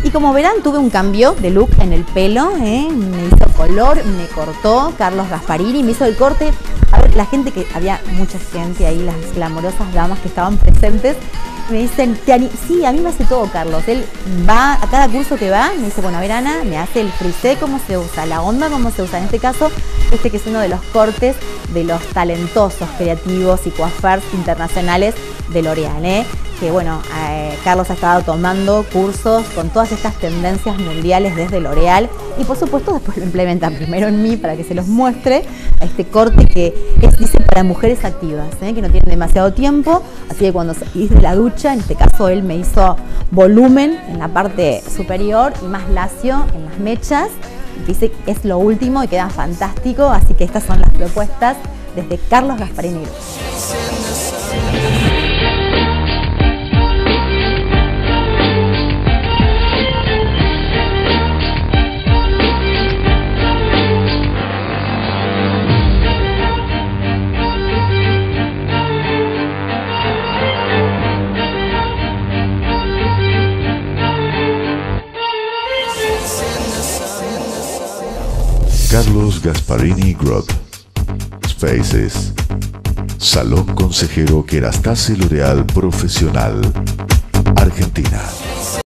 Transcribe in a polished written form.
Y como verán, tuve un cambio de look en el pelo, me hizo color, me cortó Carlos Gasparini, me hizo el corte. A ver, la gente había mucha gente ahí, las glamorosas damas que estaban presentes, me dicen, sí, a mí me hace todo Carlos. Él va a cada curso que va, me dice, bueno, a ver Ana, me hace el frisé, cómo se usa, la onda, cómo se usa. En este caso, que es uno de los cortes de los talentosos, creativos y coiffeurs internacionales de L'Oréal, que bueno, Carlos ha estado tomando cursos con todas estas tendencias mundiales desde L'Oréal y por supuesto después lo implementan primero en mí para que se los muestre este corte que dice para mujeres activas, que no tienen demasiado tiempo, así que cuando salís de la ducha, en este caso él me hizo volumen en la parte superior y más lacio en las mechas, dice que es lo último y queda fantástico, así que estas son las propuestas desde Carlos Gasparini. Carlos Gasparini Group, Spaces, Salón Consejero Kerastase L'Oréal Profesional, Argentina.